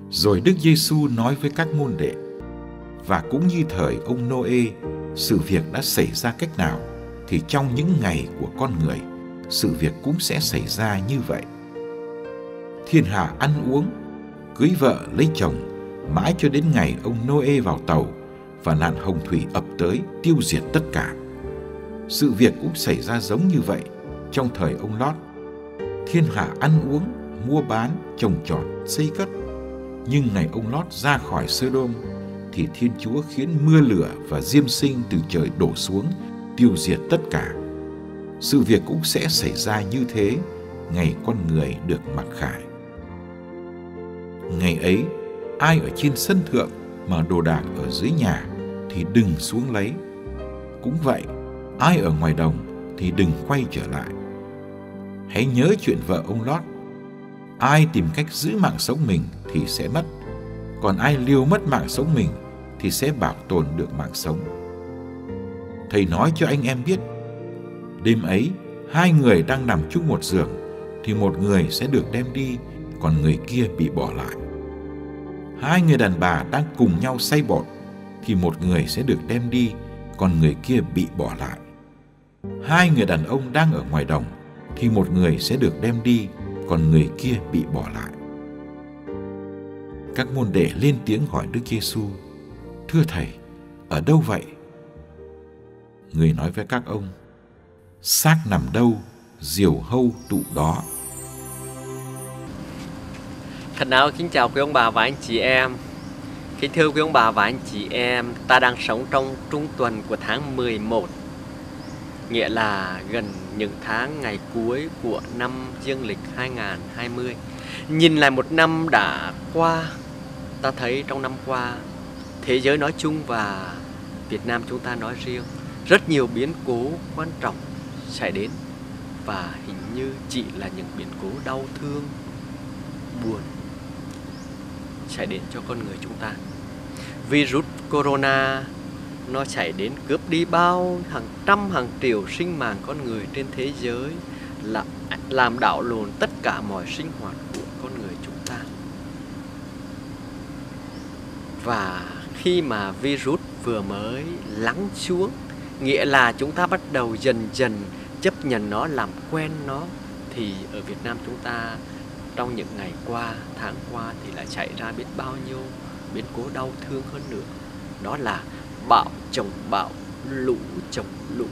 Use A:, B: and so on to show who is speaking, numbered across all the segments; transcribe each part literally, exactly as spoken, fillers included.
A: Rồi Đức Giêsu nói với các môn đệ: và cũng như thời ông Nô-ê, sự việc đã xảy ra cách nào, thì trong những ngày của con người, sự việc cũng sẽ xảy ra như vậy. Thiên hạ ăn uống, cưới vợ lấy chồng, mãi cho đến ngày ông Nô-ê vào tàu và nạn hồng thủy ập tới tiêu diệt tất cả. Sự việc cũng xảy ra giống như vậy trong thời ông Lót. Thiên hạ ăn uống, mua bán, trồng trọt, xây cất. Nhưng ngày ông Lót ra khỏi Sơ-đôm, thì Thiên Chúa khiến mưa lửa và diêm sinh từ trời đổ xuống, tiêu diệt tất cả. Sự việc cũng sẽ xảy ra như thế ngày con người được mặc khải. Ngày ấy, ai ở trên sân thượng mà đồ đạc ở dưới nhà thì đừng xuống lấy. Cũng vậy, ai ở ngoài đồng thì đừng quay trở lại. Hãy nhớ chuyện vợ ông Lót. Ai tìm cách giữ mạng sống mình thì sẽ mất, còn ai liều mất mạng sống mình thì sẽ bảo tồn được mạng sống. Thầy nói cho anh em biết, đêm ấy hai người đang nằm chung một giường thì một người sẽ được đem đi, còn người kia bị bỏ lại. Hai người đàn bà đang cùng nhau xay bột thì một người sẽ được đem đi, còn người kia bị bỏ lại. Hai người đàn ông đang ở ngoài đồng thì một người sẽ được đem đi, còn người kia bị bỏ lại. Các môn đệ lên tiếng hỏi Đức Giêsu: thưa Thầy, ở đâu vậy? Người nói với các ông: xác nằm đâu, diều hâu tụ đó.
B: Thân ái kính chào quý ông bà và anh chị em. Kính thưa quý ông bà và anh chị em, ta đang sống trong trung tuần của tháng mười một, nghĩa là gần những tháng ngày cuối của năm dương lịch hai nghìn không trăm hai mươi. Nhìn lại một năm đã qua, ta thấy trong năm qua, thế giới nói chung và Việt Nam chúng ta nói riêng, rất nhiều biến cố quan trọng xảy đến, và hình như chỉ là những biến cố đau thương, buồn xảy đến cho con người chúng ta. Virus Corona nó xảy đến cướp đi bao hàng trăm hàng triệu sinh mạng con người trên thế giới, là làm đảo lộn tất cả mọi sinh hoạt của con người chúng ta. Và khi mà virus vừa mới lắng xuống, nghĩa là chúng ta bắt đầu dần dần chấp nhận nó, làm quen nó, thì ở Việt Nam chúng ta trong những ngày qua, tháng qua thì lại xảy ra biết bao nhiêu biến cố đau thương hơn nữa. Đó là bão chồng bão, lũ chồng lũ,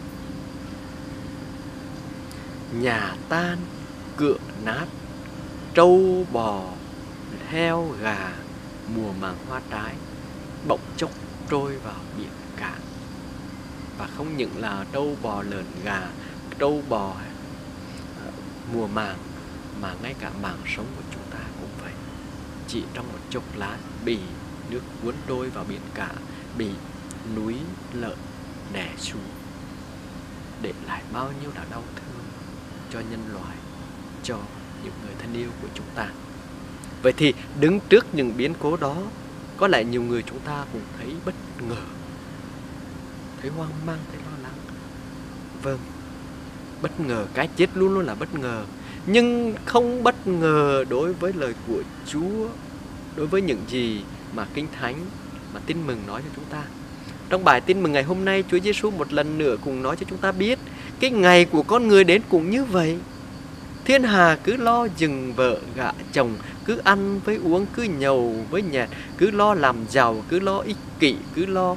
B: nhà tan, cửa nát, trâu bò, heo gà, mùa màng hoa trái bỗng chốc trôi vào biển cả. Và không những là trâu bò, lợn gà, trâu bò mùa màng, mà ngay cả mạng sống của chúng ta cũng vậy. Chỉ trong một chốc lát bị nước cuốn trôi vào biển cả, bị núi lở đè xuống, để lại bao nhiêu là đau thương cho nhân loại, cho những người thân yêu của chúng ta. Vậy thì đứng trước những biến cố đó, có lẽ nhiều người chúng ta cũng thấy bất ngờ, thấy hoang mang, thấy lo lắng. Vâng, bất ngờ, cái chết luôn luôn là bất ngờ. Nhưng không bất ngờ đối với lời của Chúa, đối với những gì mà Kinh Thánh, mà Tin Mừng nói cho chúng ta. Trong bài Tin Mừng ngày hôm nay, Chúa Giêsu một lần nữa cũng nói cho chúng ta biết cái ngày của con người đến cũng như vậy. Thiên hà cứ lo dừng vợ gả chồng, cứ ăn với uống, cứ nhậu với nhẹt, cứ lo làm giàu, cứ lo ích kỷ, cứ lo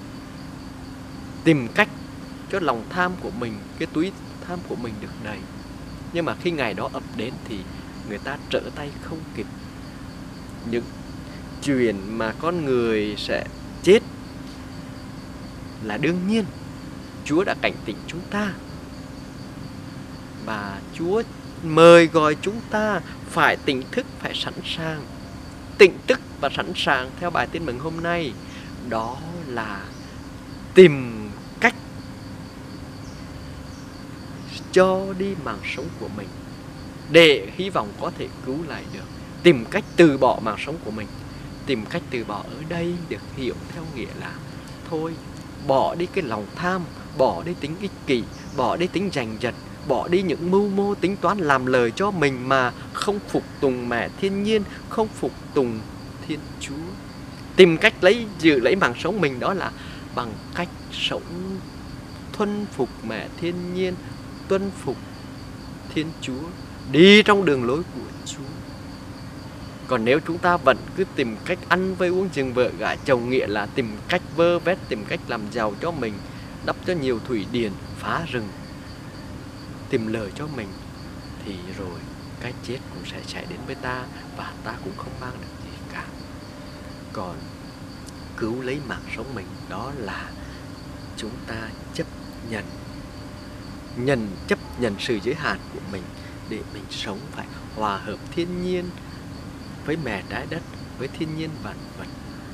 B: tìm cách cho lòng tham của mình, cái túi tham của mình được đầy. Nhưng mà khi ngày đó ập đến thì người ta trở tay không kịp. Những chuyện mà con người sẽ chết là đương nhiên. Chúa đã cảnh tỉnh chúng ta, và Chúa mời gọi chúng ta phải tỉnh thức, phải sẵn sàng. Tỉnh thức và sẵn sàng theo bài Tin Mừng hôm nay, đó là tìm cách cho đi mạng sống của mình, để hy vọng có thể cứu lại được. Tìm cách từ bỏ mạng sống của mình. Tìm cách từ bỏ ở đây được hiểu theo nghĩa là thôi, bỏ đi cái lòng tham, bỏ đi tính ích kỷ, bỏ đi tính giành giật, bỏ đi những mưu mô tính toán làm lời cho mình mà không phục tùng mẹ thiên nhiên, không phục tùng Thiên Chúa. Tìm cách lấy giữ lấy mạng sống mình đó là bằng cách sống thuần phục mẹ thiên nhiên, tuân phục Thiên Chúa, đi trong đường lối của Chúa. Còn nếu chúng ta vẫn cứ tìm cách ăn vơi uống chừng vợ gả chồng, nghĩa là tìm cách vơ vét, tìm cách làm giàu cho mình, đắp cho nhiều thủy điện, phá rừng, tìm lời cho mình, thì rồi cái chết cũng sẽ xảy đến với ta và ta cũng không mang được gì cả. Còn cứu lấy mạng sống mình đó là chúng ta chấp nhận nhận chấp nhận sự giới hạn của mình để mình sống phải hòa hợp thiên nhiên với mẹ trái đất, với thiên nhiên vạn vật,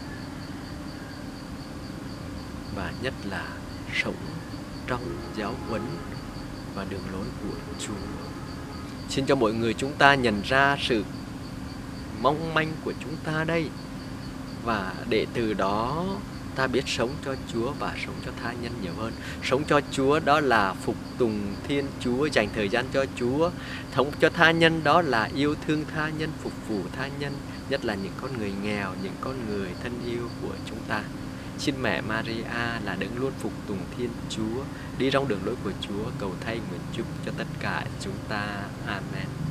B: và nhất là sống trong giáo huấn và đường lối của Chúa. Xin cho mọi người chúng ta nhận ra sự mong manh của chúng ta đây, và để từ đó ta biết sống cho Chúa và sống cho tha nhân nhiều hơn. Sống cho Chúa đó là phục tùng Thiên Chúa, dành thời gian cho Chúa. Sống cho tha nhân đó là yêu thương tha nhân, phục vụ tha nhân, nhất là những con người nghèo, những con người thân yêu của chúng ta. Xin mẹ Maria là đấng luôn phục tùng Thiên Chúa, đi trong đường lối của Chúa, cầu thay nguyện chúc cho tất cả chúng ta. Amen.